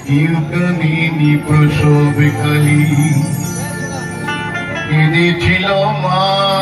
ইউকানিনী প্রসবকালী কেঁদেছিল মা।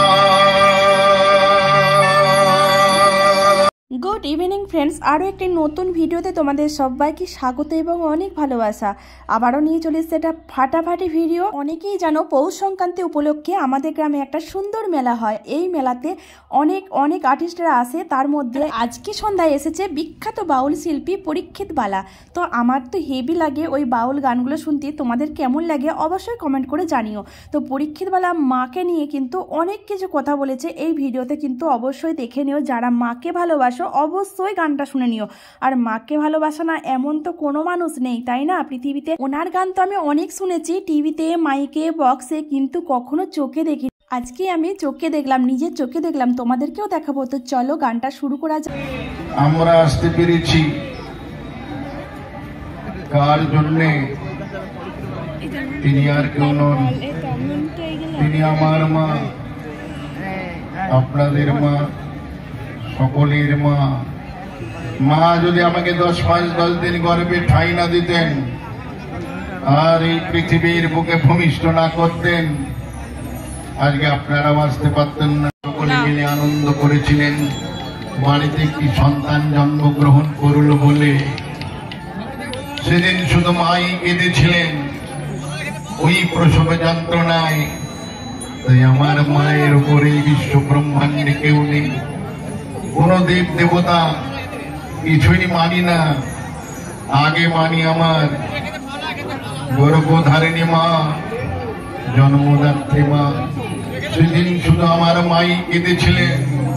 Good evening friends, আরও একটি নতুন ভিডিওতে তোমাদের সবাইকে স্বাগত এবং অনেক ভালোবাসা। আবারও নিয়ে চলে এসেছে একটা ফাটাফাটি ভিডিও। অনেকেই জানো পৌষ সংক্রান্তি উপলক্ষে আমাদের গ্রামে একটা সুন্দর মেলা হয়। এই মেলাতে অনেক অনেক আর্টিস্টরা আসে, তার মধ্যে আজকে সন্ধ্যায় এসেছে বিখ্যাত বাউল শিল্পী পরীক্ষিত বালা। তো আমার তো হেভি লাগে ওই বাউল গানগুলো শুনতে। তোমাদের কেমন লাগে অবশ্যই কমেন্ট করে জানিও। তো পরীক্ষিত বালা মাকে নিয়ে কিন্তু অনেক কিছু কথা বলেছে এই ভিডিওতে, কিন্তু অবশ্যই দেখে নিও। যারা মাকে ভালোবাসো অবশ্যই গানটা শুনে নিও। আর মাকে ভালোবাসা না এমন তো কোনো মানুষ নেই, তাই না পৃথিবীতে। ওনার গান তো আমি অনেক শুনেছি টিভিতে, মাইকে, বক্সে, কিন্তু কখনো চোখে দেখি। আজকে আমি চোখে দেখলাম, নিজের চোখে দেখলাম, তোমাদেরকেও দেখাবো। তো চলো গানটা শুরু করা যাক। আমরা আসতে পেরেছি কার জন্যে? তিনি আর কেউ নন, তিনি আমার মা, আপনাদের মা, সকলের মা। মা যদি আমাকে 10 মাস 10 দিন গর্ভে ঠাঁই না দিতেন আর এই পৃথিবীর বুকে ভূমিষ্ঠ না করতেন, আজকে আপনারা বাঁচতে পারতেন না। সকলে মিলে আনন্দ করেছিলেন বাড়িতে একটি সন্তান জন্মগ্রহণ করল বলে। সেদিন শুধু মাই কেঁদেছিলেন ওই প্রসব যন্ত্রণায়। তাই আমার মায়ের উপরে বিশ্ব ব্রহ্মাণ্ডে কেউ নেই, কোন দেব দেবতা কিছুই মানি না। আগে মানি আমার গর্ভধারিণী মা, জন্মদাত্রী মা। সেদিন শুধু আমার মাই কেঁদেছিলেন।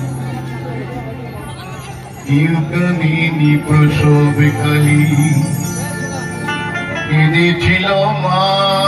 ইউকানিনী প্রসবকালী কেঁদেছিল মা।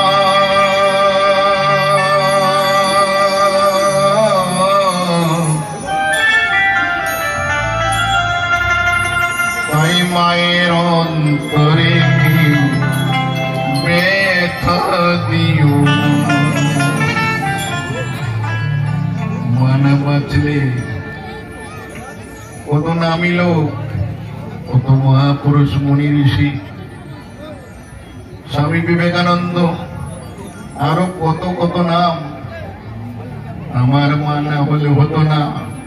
তাই মায়ের অন্তরে ব্যথা দিও, মানা বাঁচলে কত নামিল, কত মহাপুরুষ মুনি ঋষি, স্বামী বিবেকানন্দ, আরো কত কত নাম। আমার মা না হলে হতো না।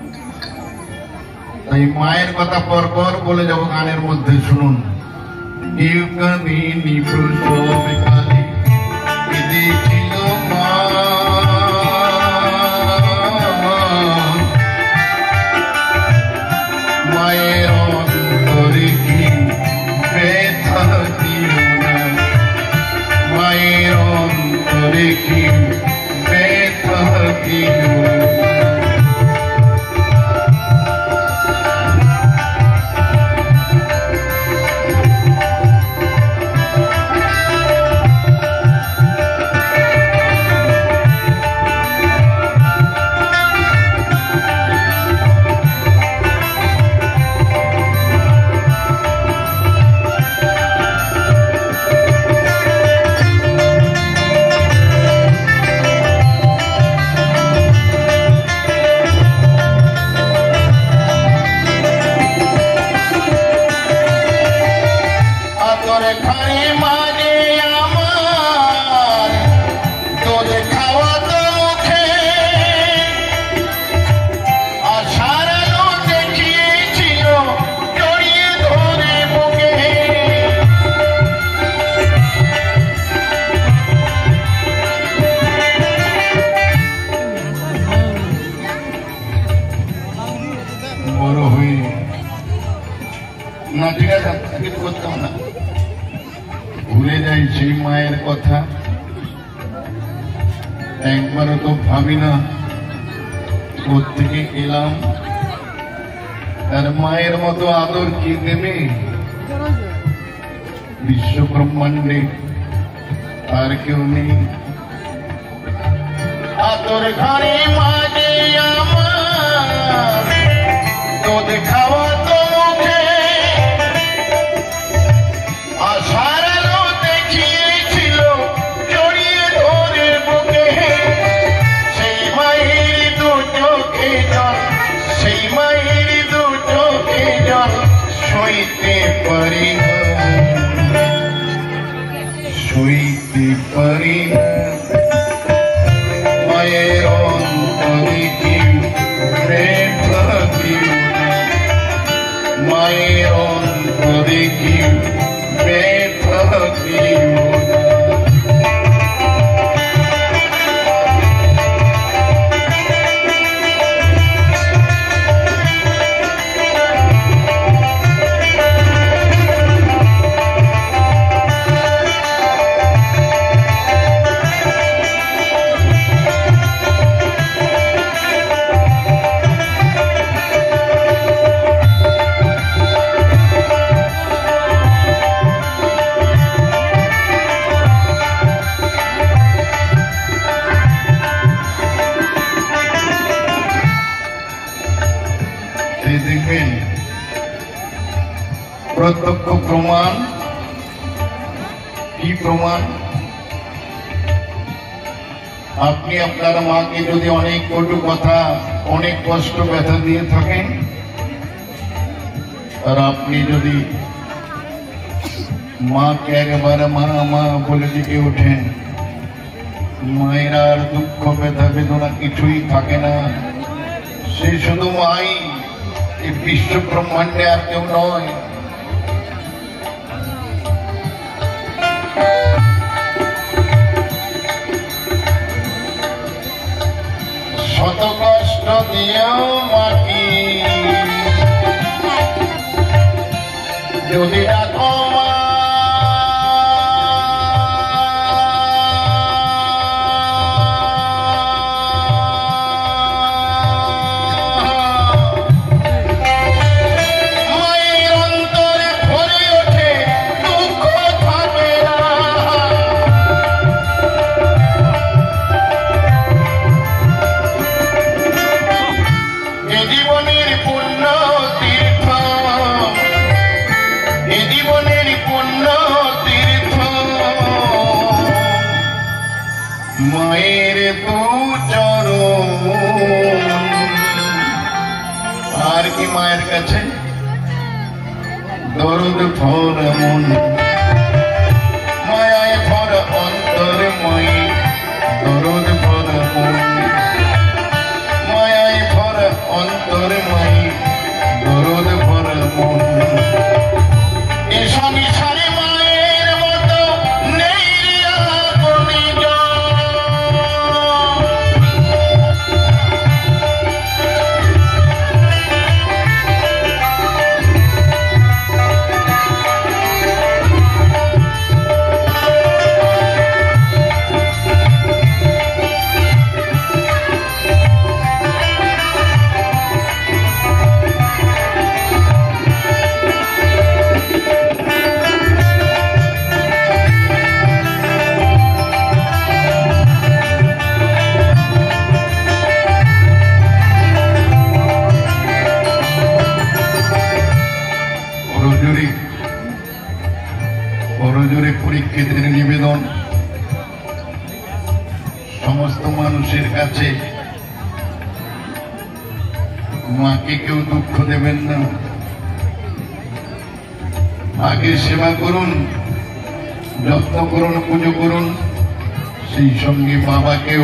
তাই মায়ের কথা পরপর বলে যাবো গানের মধ্যে, শুনুন। ইউকানিনী প্রসবকালী কেঁদেছিল মা। মায়ের অন্তরে কি ব্যথা দিও না, মায়ের অন্তরে কি ব্যথা দিও না। বড় হয়ে না, ঠিক আছে, কিছু করতাম না, ভুলে যাই সেই মায়ের কথা। একবারও তো ভাবি না কোত্থেকে এলাম, তার মায়ের মতো আদর কি দেবে বিশ্ব ব্রহ্মাণ্ডে, আর কেউ নেই। আদর ঘরে মাঝে আমার দুধ খাওয়া তো মুখে, আশার আলো দেখিয়েছিল জড়িয়ে ধরে বুকে। সেই মায়ের দু চোখে জল, সেই মায়ের দু চোখে জল সইতে পারি না। প্রত্যক্ষ প্রমাণ। কি প্রমাণ? আপনি আপনার মাকে যদি অনেক কটু কথা, অনেক কষ্ট ব্যথা দিয়ে থাকেন, আর আপনি যদি মাকে একবার মা মা বলে ডেকে ওঠেন, মায়ের আর দুঃখ ব্যথা বেদনা কিছুই থাকে না। সে শুধু মাই, এই বিশ্ব ব্রহ্মাণ্ডে আর কেউ নয়। শত কষ্ট দিয়েও মাকে যদি ডাকো মা, মায়ের অন্তরে ভরে ওঠে দুঃখ থাকে না। এ জীবনের পুণ্য তীর্থ, এ জীবনের পুণ্য তীর্থ, মায়ের দু চরণ। আর কি মায়ের কাছে দরদ ভর মন, মায়ায় ভর অন্তর মই, দরদ ভর মন, মায়ায় ভর অন্তর মই, দরদ ভর মন। এসব সারে মায়ের মতো নেই আপনি বড়জোরে পরীক্ষিতের নিবেদন, সমস্ত মানুষের কাছে মাকে কেউ দুঃখ দেবেন না। আগে সেবা করুন, যত্ন করুন, পুজো করুন, সেই সঙ্গে বাবাকেও।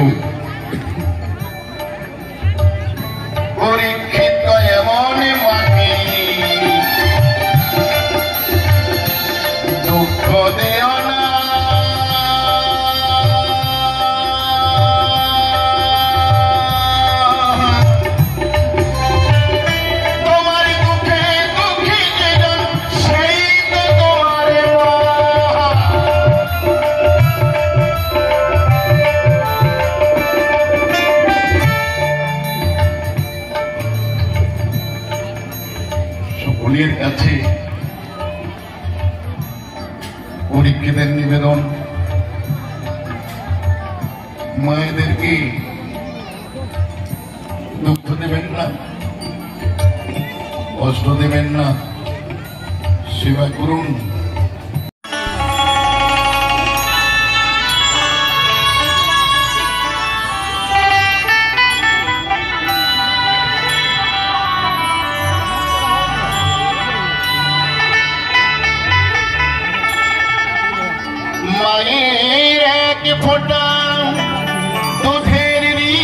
পরীক্ষিত এমন মাকে দুঃখ দেও না, তোমার দুঃখে দুঃখী যেজন সেই তো তোমার মা। সকলের কাছে পরীক্ষিতের নিবেদন, মায়েদেরকে দুঃখ দেবেন না, কষ্ট দেবেন না, সেবা করুন। মায়ের এক ফোঁটা দুধের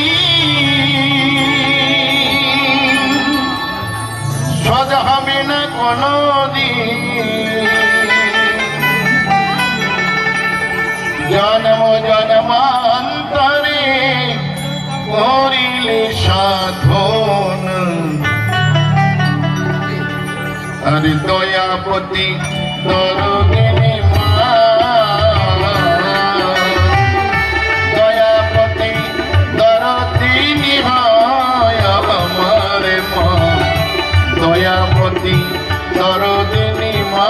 শোধ হবে না কোনদিন, জন্ম জন্মান্তরে করিলে সাধন। আর দয়াপতি দরদিনী মা, দয়াপতি দরদিনী হয় আমার মা, দয়াপতি দরদিনী মা।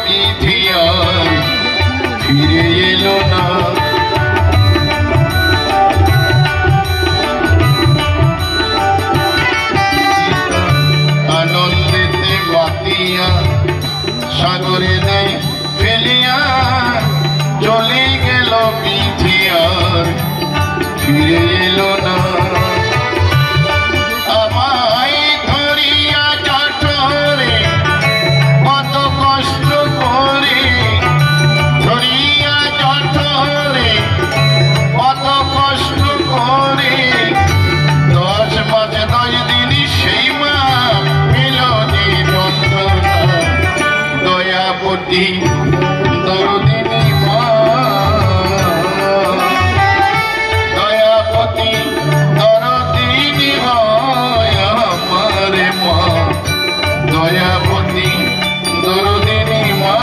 তিথি আর ফিরে এলো না। আনন্দেতে বাতিয়া সাগরে নেই ফেলিয়া চলে গেল তিথি আর ফিরে এলো না। আমায় ধরিয়া জঠরে কত কষ্ট করে, ধরিয়া জঠরে কত কষ্ট করে, 10 মাস 10 দিন সেই মা পেল যে যন্ত্রণা। দয়াবতী দরদিনী মা, দয়াবতী দরদিনী হয় আমার মা, দয়াবতী দরদিনী মা।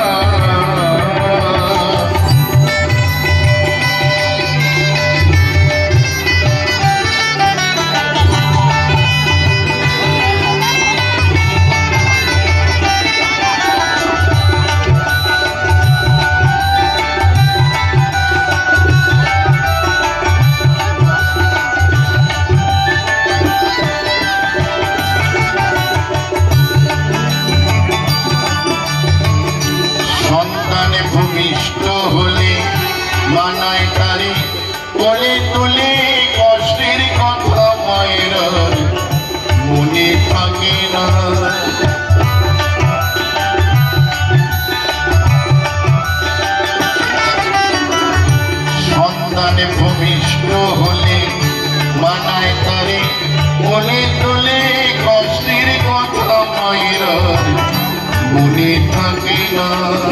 সন্তানে ভূমিষ্ঠ হলে মানায় তারে কোলে তুলে, কষ্টের কথা মায়ের মনে থাকে না। সন্তানে ভূমিষ্ঠ হলে মানায় তারে কোলে তুলে, কষ্টের কথা মায়ের মনে থাকে না।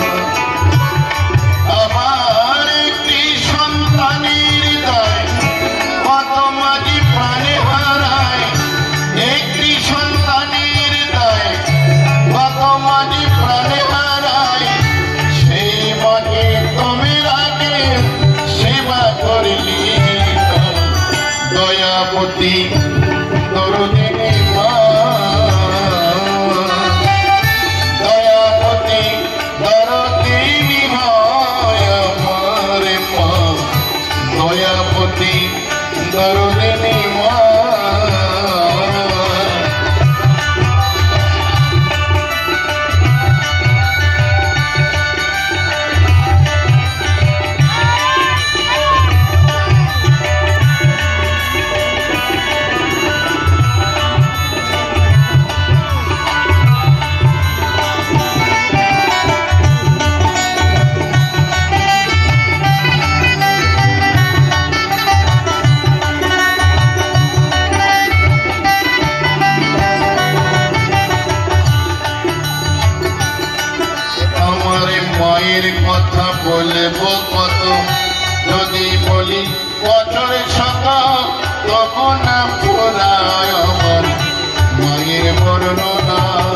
আবার একটি সন্তানের দায় কত মাঝি প্রাণে হারায়, একটি সন্তানের দায় কত মাঝি প্রাণে হারায়, সেই মাকে তুমি রাখে সেবা করলি। দয়াবতী দরদিনী মা, দয়াবতী দরদিনী হয় আমার মা, দয়াবতী দরদিনী মা। মায়ের কথা বলবো কত, যদি বলি বছর শত তবু না পুরায় আমার মায়ের বর্ণনা।